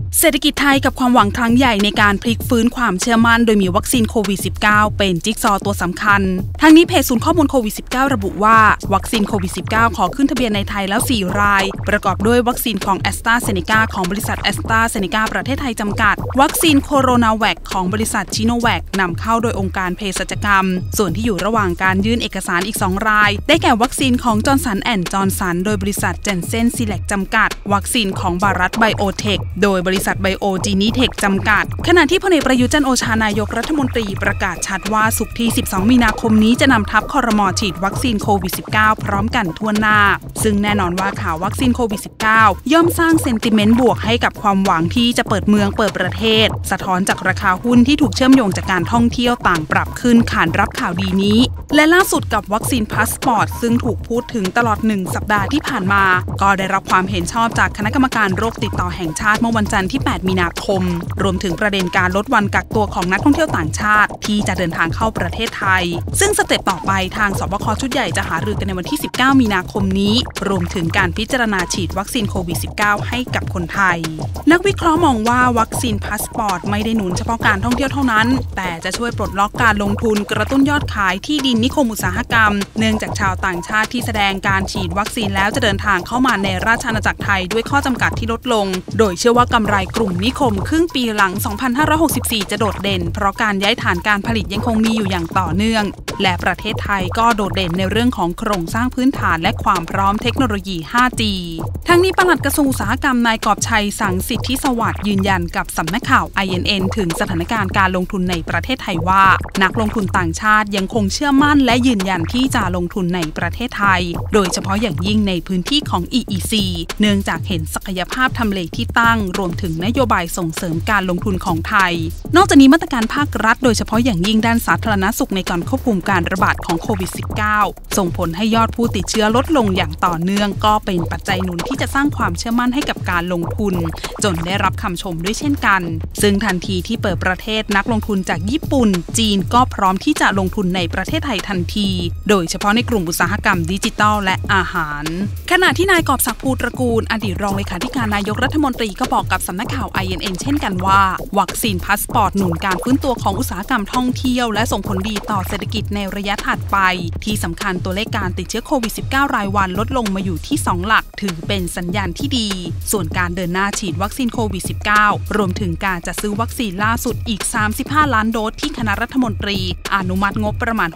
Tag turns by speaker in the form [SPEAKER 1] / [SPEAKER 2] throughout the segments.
[SPEAKER 1] เศรษฐกิจไทยกับความหวังครั้งใหญ่ในการพลิกฟื้นความเชื่อมั่นโดยมีวัคซีนโควิด -19 เป็นจิ๊กซอว์ตัวสำคัญทั้งนี้เพจศูนย์ข้อมูลโควิด -19 ระบุว่าวัคซีนโควิด -19 ขอขึ้นทะเบียนในไทยแล้ว 4 รายประกอบด้วยวัคซีนของ AstraZeneca ของบริษัท AstraZeneca ประเทศไทยจำกัดวัคซีนโคโรนาแวคของบริษัทชิโนแวคนำเข้าโดยองค์การเภสัชกรรมส่วนที่อยู่ระหว่างการยื่นเอกสารอีก 2 รายได้แก่วัคซีนของจอร์นสัน& จอร์นสันโดยบริษัทเจนเซนซีแลกจำกัดวัคซีนของบารัฐไบโอเทคโดยบริษัทไบโอจีนีเทคจำกัดขณะที่พลเอกประยุทธ์จันทร์โอชานายกรัฐมนตรีประกาศชัดว่าศุกร์ที่ 12 มีนาคมนี้จะนำทัพครม.ฉีดวัคซีนโควิด -19 พร้อมกันทั่วหน้าซึ่งแน่นอนว่าข่าววัคซีนโควิด -19 ย่อมสร้างเซนติเมนต์บวกให้กับความหวังที่จะเปิดเมืองเปิดประเทศสะท้อนจากราคาหุ้นที่ถูกเชื่อมโยงจากการท่องเที่ยวต่างปรับขึ้นขานรับข่าวดีนี้และล่าสุดกับวัคซีนพาสปอร์ตซึ่งถูกพูดถึงตลอด1สัปดาห์ที่ผ่านมาก็ได้รับความเห็นชอบจากคณะกรรมการโรคติดต่อแห่งชาติเมื่อวันจันทร์ที่ 8 มีนาคมรวมถึงประเด็นการลดวันกักตัวของนักท่องเที่ยวต่างชาติที่จะเดินทางเข้าประเทศไทยซึ่งสเต็ปต่อไปทางสบคชุดใหญ่จะหารือกันในวันที่ 19 มีนาคมนี้รวมถึงการพิจารณาฉีดวัคซีนโควิด -19 ให้กับคนไทยนักวิเคราะห์มองว่าวัคซีนพาสปอร์ตไม่ได้หนุนเฉพาะการท่องเที่ยวเท่านั้นแต่จะช่วยปลดล็อกการลงทุนกระตุ้นยอดขายที่ดินนิคมอุตสาหกรรมเนื่องจากชาวต่างชาติที่แสดงการฉีดวัคซีนแล้วจะเดินทางเข้ามาในราชอาณาจักรไทยด้วยข้อจำกัดที่ลดลงโดยเชื่อว่ากำไรกลุ่มนิคมครึ่งปีหลัง 2564 จะโดดเด่นเพราะการย้ายฐานการผลิตยังคงมีอยู่อย่างต่อเนื่องและประเทศไทยก็โดดเด่นในเรื่องของโครงสร้างพื้นฐานและความพร้อมเทคโนโลยี 5G ทั้งนี้ปลัดกระทรวงอุตสาหกรรมนายกอบชัยสังสิทธิสวัสดิ์ยืนยันกับสำนักข่าว INN ถึงสถานการณ์การลงทุนในประเทศไทยว่านักลงทุนต่างชาติยังคงเชื่อมั่นและยืนยันที่จะลงทุนในประเทศไทยโดยเฉพาะอย่างยิ่งในพื้นที่ของ EEC เนื่องจากเห็นศักยภาพทำเลที่ตั้งรวมถึงนโยบายส่งเสริมการลงทุนของไทยนอกจากนี้มาตรการภาครัฐโดยเฉพาะอย่างยิ่งด้านสาธารณสุขในการควบคุมการระบาดของโควิด -19 ส่งผลให้ยอดผู้ติดเชื้อลดลงอย่างต่อเนื่องก็เป็นปัจจัยหนุนที่จะสร้างความเชื่อมั่นให้กับการลงทุนจนได้รับคำชมด้วยเช่นกันซึ่งทันทีที่เปิดประเทศนักลงทุนจากญี่ปุ่นจีนก็พร้อมที่จะลงทุนในประเทศไทยทันทีโดยเฉพาะในกลุ่มอุตสาหกรรมดิจิทัลและอาหารขณะที่นายกอบศักดิ์ภูตระกูลอดีตรองเลขาธิการนายกรัฐมนตรีก็บอกกับสำนักข่าว INN เช่นกันว่าวัคซีนพาสปอร์ตหนุนการฟื้นตัวของอุตสาหกรรมท่องเที่ยวและส่งผลดีต่อเศรษฐกิจในระยะถัดไปที่สำคัญตัวเลขการติดเชื้อโควิด -19 รายวันลดลงมาอยู่ที่ 2 หลักถือเป็นสัญญาณที่ดีส่วนการเดินหน้าฉีดวัคซีนโควิด -19 รวมถึงการจัดซื้อวัคซีนล่าสุดอีก 35 ล้านโดสที่คณะรัฐมนตรีอนุมัติงบประมาณ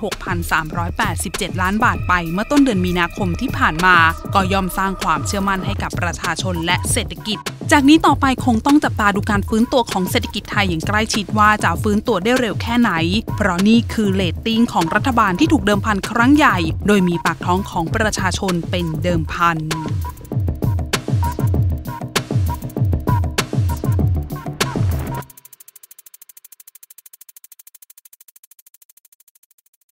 [SPEAKER 1] 6,387 ล้านบาทไปเมื่อต้นเดือนมีนาคมที่ผ่านมาก็ย่อมสร้างความเชื่อมั่นให้กับประชาชนและเศรษฐกิจจากนี้ต่อไปคงต้องจับตาดูการฟื้นตัวของเศรษฐกิจไทยอย่างใกล้ชิดว่าจะฟื้นตัวได้เร็วแค่ไหนเพราะนี่คือเรตติ้งของรัฐบาลที่ถูกเดิมพันครั้งใหญ่โดยมีปากท้องของประชาชนเป็นเดิมพัน